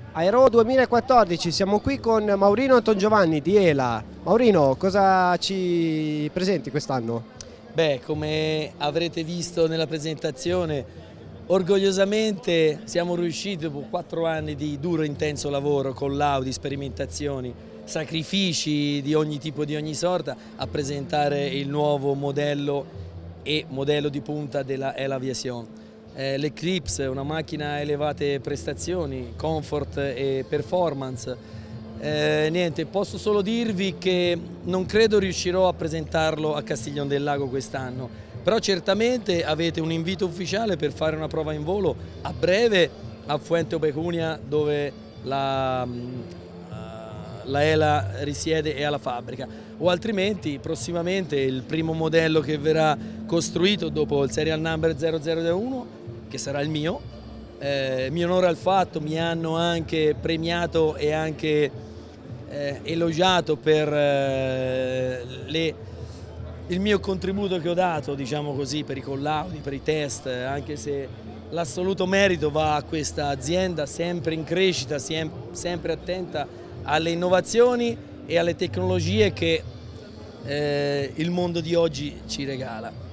Aero 2014, siamo qui con Maurino Antongiovanni di ELA. Maurino, cosa ci presenti quest'anno? Beh, come avrete visto nella presentazione, orgogliosamente siamo riusciti dopo 4 anni di duro e intenso lavoro con l'Audi, sperimentazioni, sacrifici di ogni tipo e di ogni sorta, a presentare il nuovo modello e modello di punta della ELA Aviation. L'Eclipse è una macchina a elevate prestazioni, comfort e performance. Niente, posso solo dirvi che non credo riuscirò a presentarlo a Castiglion del Lago quest'anno, però certamente avete un invito ufficiale per fare una prova in volo a breve a Fuente Opecunia, dove la ELA risiede e ha la fabbrica, o altrimenti prossimamente il primo modello che verrà costruito dopo il serial number 0001, che sarà il mio. Mi onore al fatto, mi hanno anche premiato e anche elogiato per il mio contributo che ho dato, diciamo così, per i collaudi, per i test, anche se l'assoluto merito va a questa azienda sempre in crescita, sempre attenta alle innovazioni e alle tecnologie che il mondo di oggi ci regala.